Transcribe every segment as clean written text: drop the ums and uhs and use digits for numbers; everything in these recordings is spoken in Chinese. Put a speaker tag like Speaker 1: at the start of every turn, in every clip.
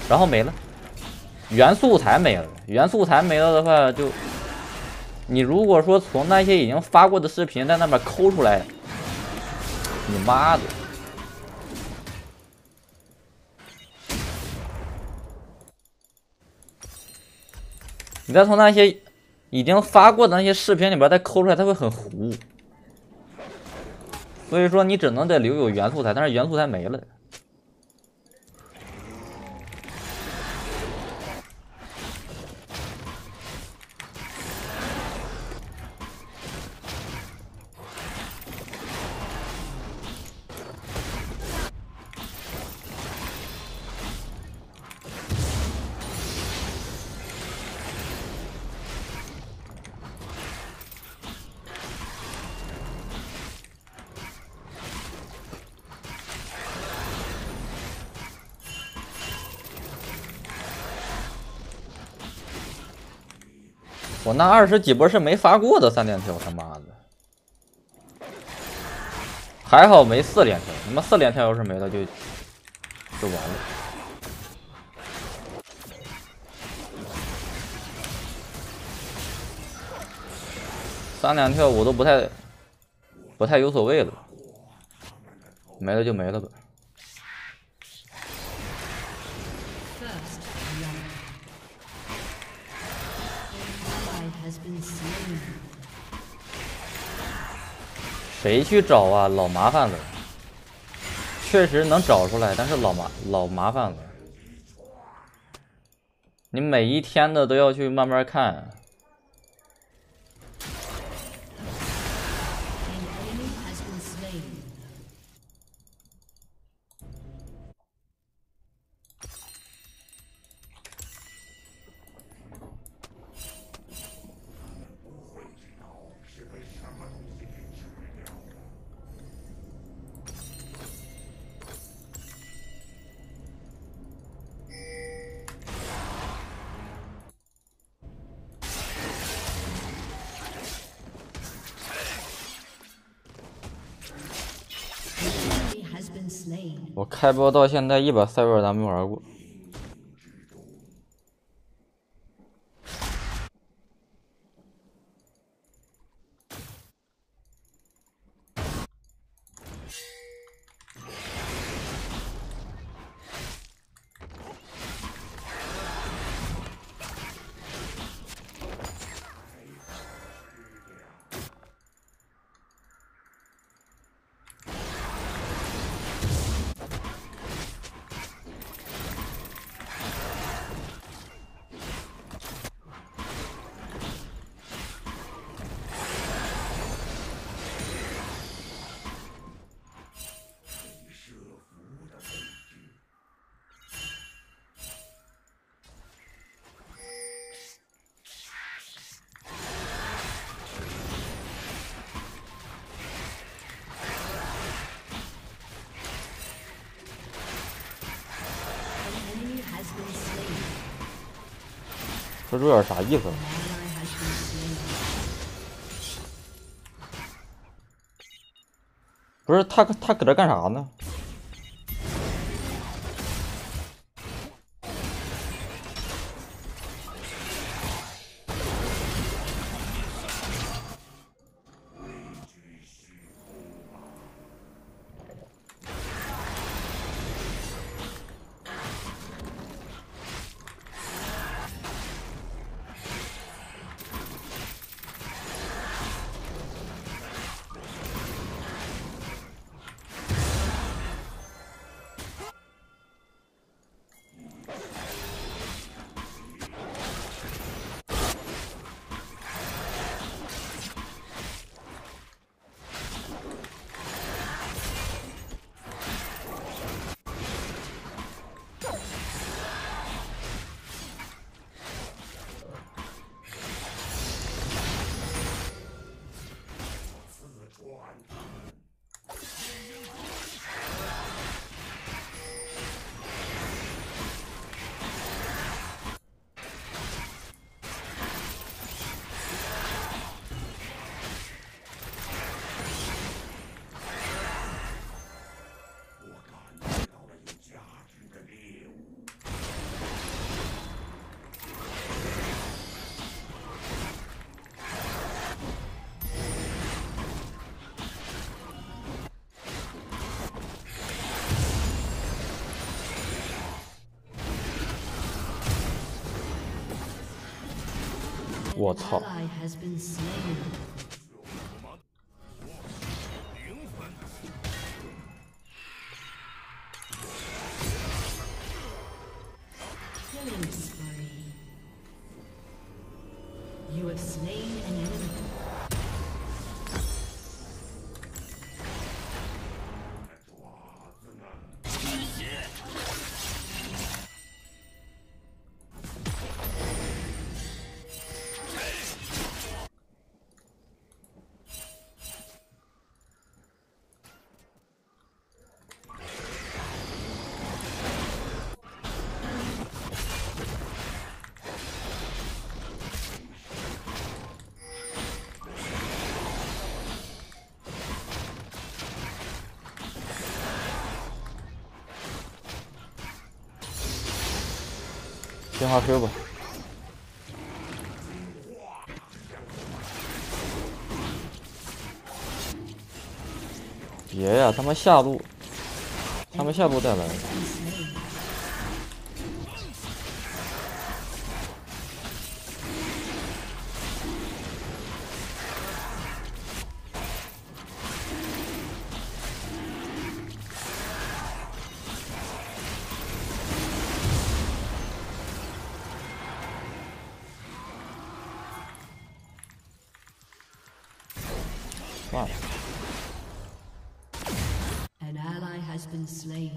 Speaker 1: 然后没了，原素材没了。原素材没了的话，就你如果说从那些已经发过的视频在那边抠出来，你妈的！你再从那些已经发过的那些视频里边再抠出来，它会很糊。所以说你只能得留有原素材，但是原素材没了。我那20几波是没发过的3连跳，他妈的！还好没4连跳，他妈4连跳要是没了就完了。3连跳我都不太有所谓了，没了就没了吧。谁去找啊？老麻烦了。确实能找出来，但是老麻烦了。你每一天的都要去慢慢看。我开播到现在1把赛尔达没玩过。这有点啥意思？不是他搁这干啥呢？ 我操！进化 Q 吧。别呀，他妈下路，他们下路再来。算了。
Speaker 2: An ally has been slain.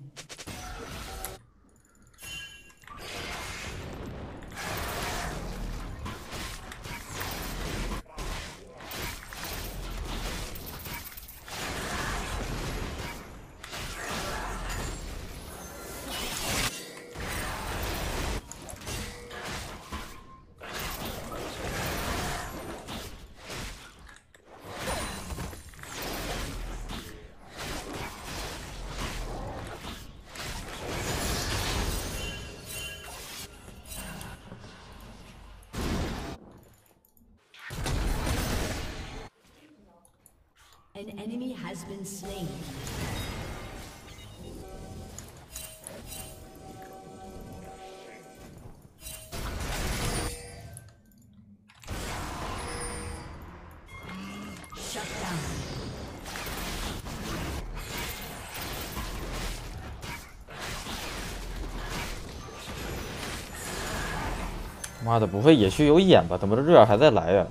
Speaker 2: ，An enemy has been slain.
Speaker 1: 妈的，不会野区有眼吧？怎么这瑞尔还在来呀？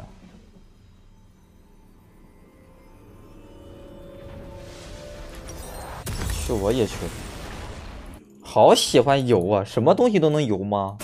Speaker 1: 是我野区，好喜欢游啊！什么东西都能游吗？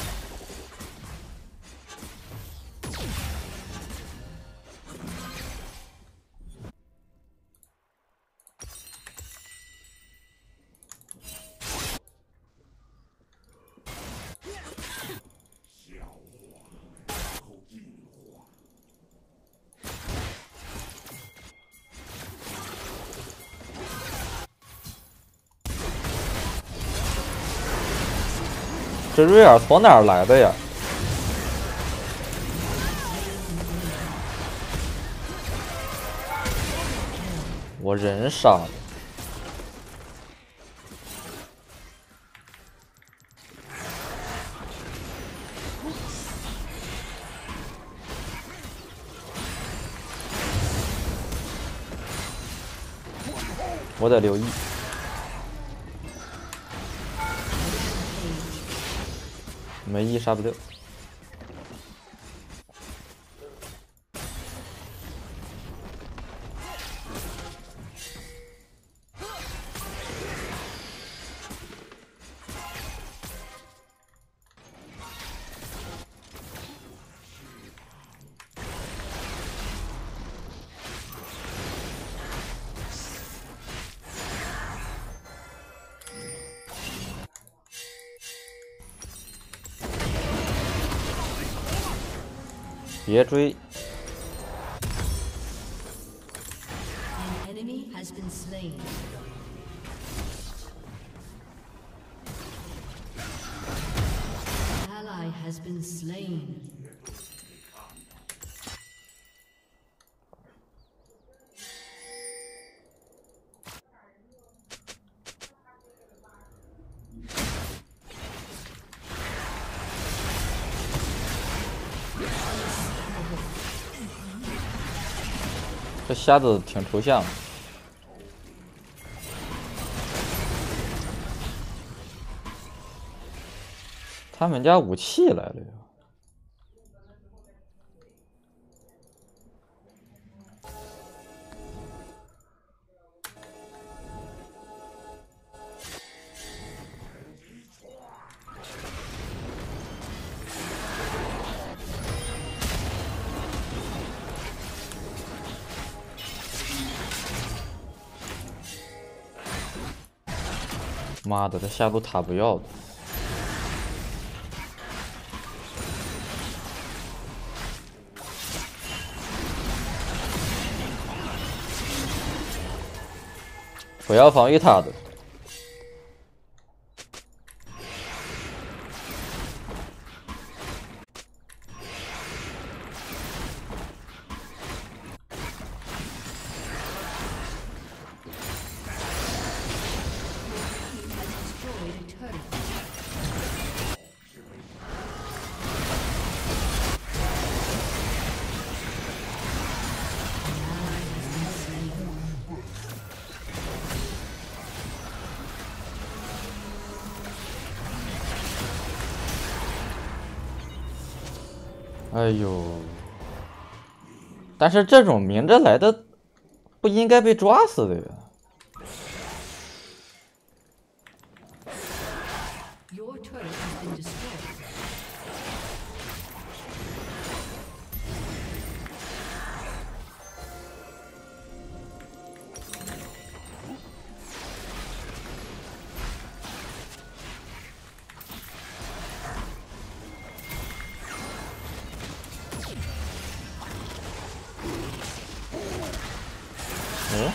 Speaker 1: 这瑞尔从哪儿来的呀？我人傻了。我得留意。没意杀不掉。别追！
Speaker 2: An enemy has been slain. Ally has been slain.
Speaker 1: 这瞎子挺抽象的。他们家武器来了呀！妈的，这下路塔不要的。我要防御塔的。哎呦！但是这种明着来的，不应该被抓死的呀。
Speaker 2: Your turret has been destroyed.
Speaker 1: 嗯？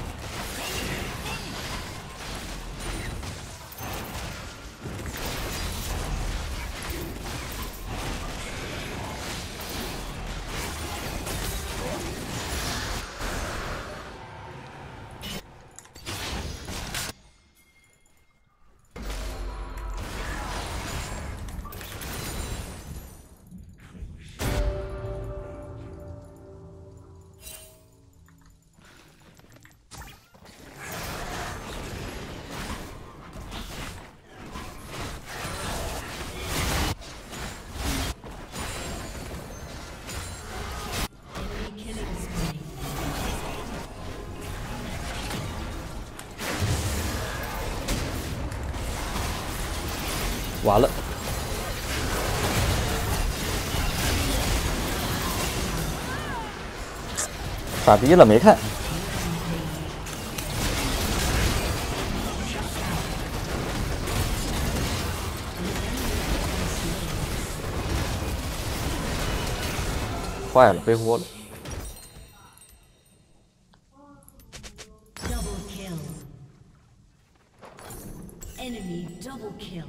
Speaker 1: 完了！傻逼了，没看。坏了，背锅了。
Speaker 2: Double kill. Enemy double kill.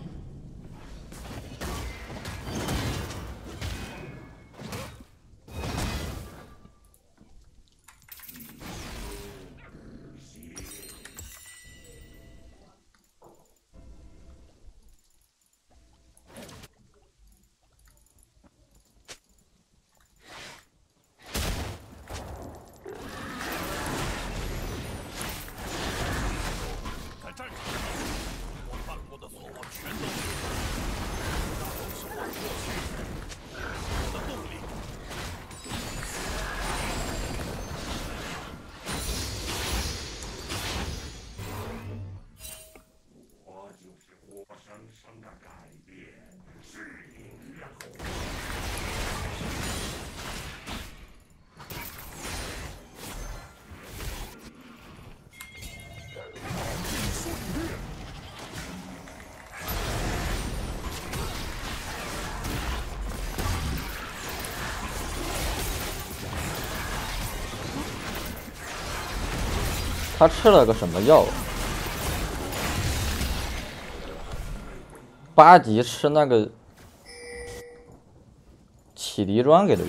Speaker 1: 他吃了个什么药？8级吃那个启迪砖给他用。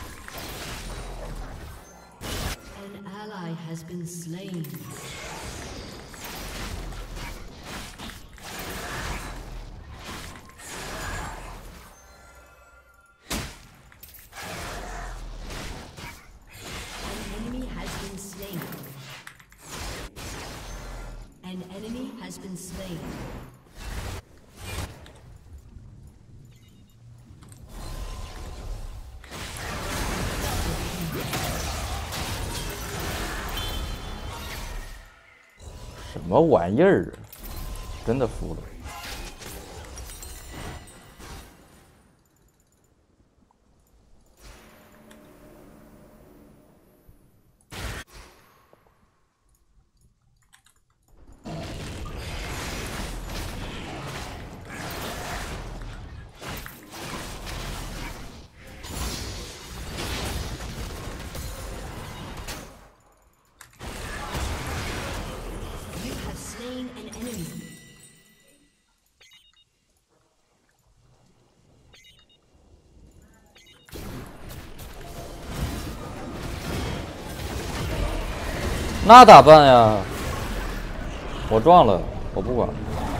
Speaker 2: An ally has been slain.
Speaker 1: 么玩意儿啊！真的服了。那咋办呀？我撞了，我不管。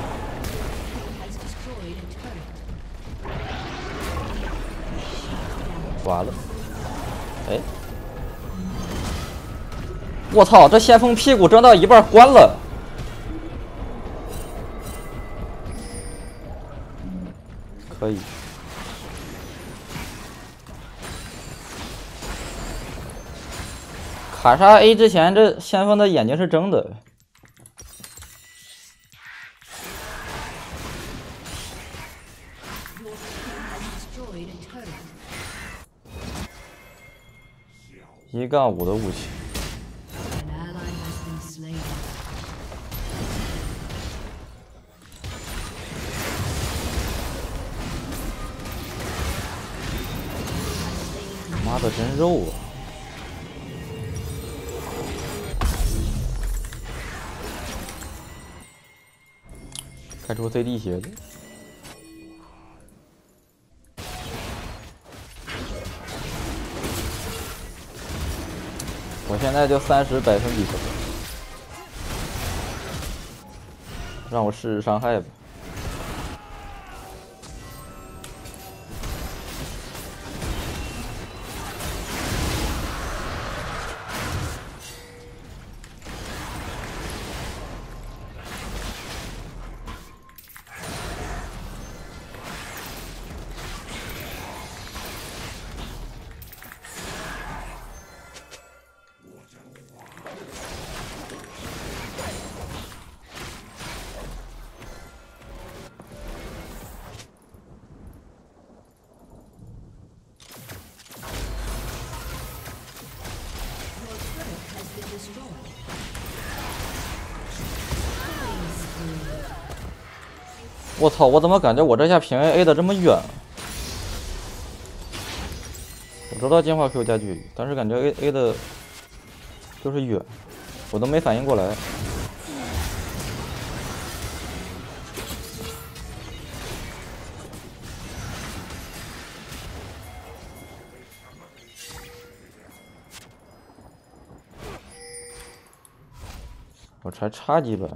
Speaker 1: 完了，哎，我操！这先锋屁股挣到一半关了。可以。卡莎 A 之前，这先锋的眼睛是睁的。1-5的武器。妈的，真肉啊！开出 CD 鞋子。我现在就30%分，让我试试伤害吧。我操！我怎么感觉我这下平 A 的这么远？我知道进化 Q 加距离，但是感觉 A 的就是远，我都没反应过来。我才差几百。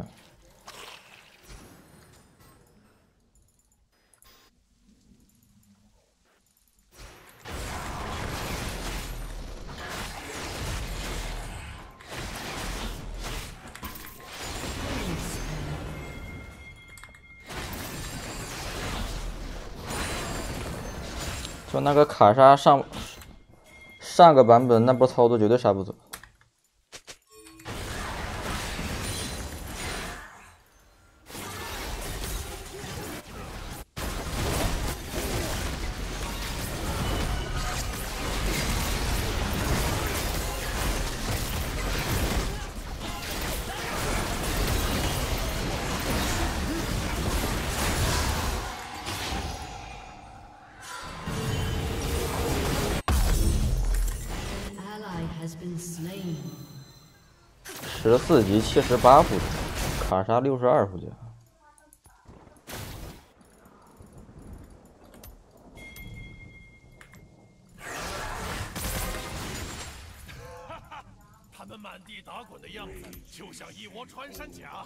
Speaker 1: 就那个卡莎上个版本那波操作绝对杀不走。14级78副甲，卡莎62副甲。
Speaker 3: 他们满地打滚的样子，就像一窝穿山甲。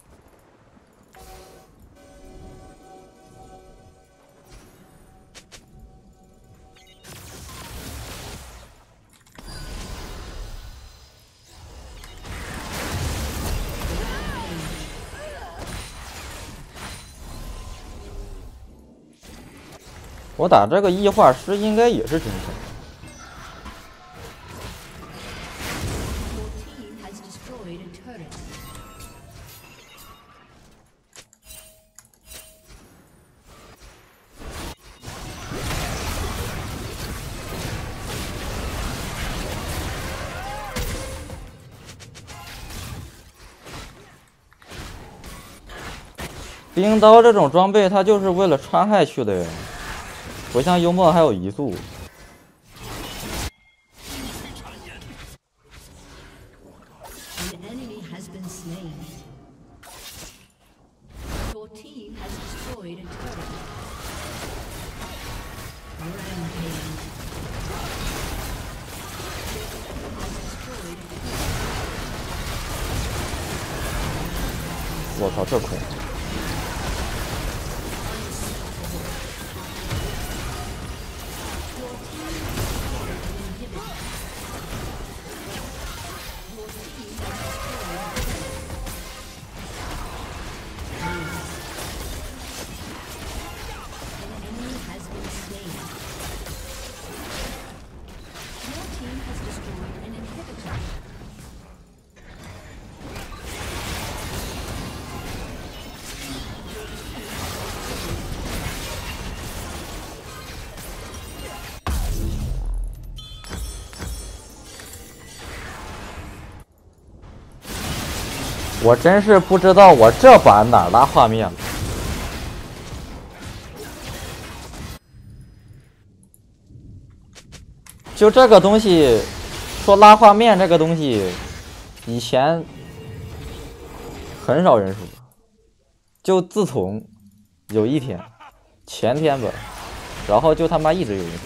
Speaker 1: 我打这个异化师应该也是真神。 冰刀这种装备，它就是为了穿害去的呀，不像幽默还有移速。
Speaker 2: An enemy has been slain. Your team has destroyed a turret. Rampage. Has destroyed a turret.
Speaker 1: 我操，这恐！ 我真是不知道我这版哪拉画面了。就这个东西，说拉画面这个东西，以前很少人说，就自从有一天，前天吧，然后就他妈一直有人说。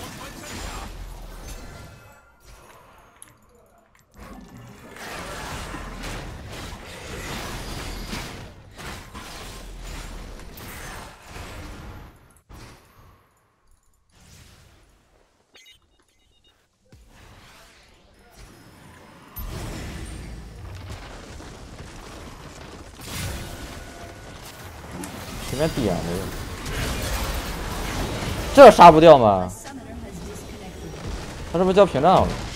Speaker 1: 前面点的，这杀不掉吗？他是不是叫屏障了？